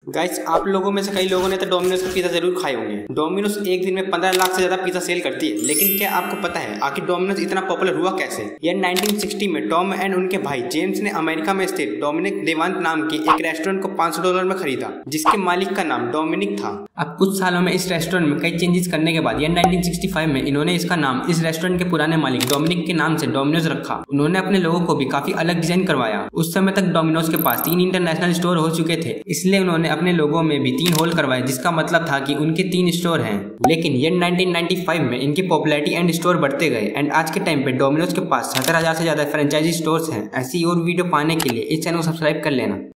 Guys, आप लोगों में से कई लोगों ने तो डोमिनोज का पिज्जा जरूर खाए होंगे। डोमिनोज एक दिन में 15 लाख से ज्यादा पिज्जा सेल करती है। लेकिन क्या आपको पता है आखिर डोमिनोज इतना पॉपुलर हुआ कैसे? यह 1960 में टॉम एंड उनके भाई जेम्स ने अमेरिका में स्थित डोमिनिक देवांत नाम के एक रेस्टोरेंट को $500 में खरीदा, जिसके मालिक का नाम डोमिनिक था। अब कुछ सालों में इस रेस्टोरेंट में कई चेंजेस करने के बाद 1965 में इन्होंने इसका नाम इस रेस्टोरेंट के पुराने मालिक डोमिनिक के नाम से डोमिनोज रखा। उन्होंने अपने लोगों को भी काफी अलग डिजाइन करवाया। उस समय तक डोमिनोज के पास 3 इंटरनेशनल स्टोर हो चुके थे, इसलिए उन्होंने अपने लोगों में भी 3 होल करवाए, जिसका मतलब था कि उनके 3 स्टोर हैं। लेकिन ये 1995 में इनकी पॉपुलैरिटी एंड स्टोर बढ़ते गए एंड आज के टाइम पे डोमिनोज के पास 70,000 से ज्यादा फ्रेंचाइजी स्टोर्स हैं। ऐसी और वीडियो पाने के लिए इस चैनल को सब्सक्राइब कर लेना।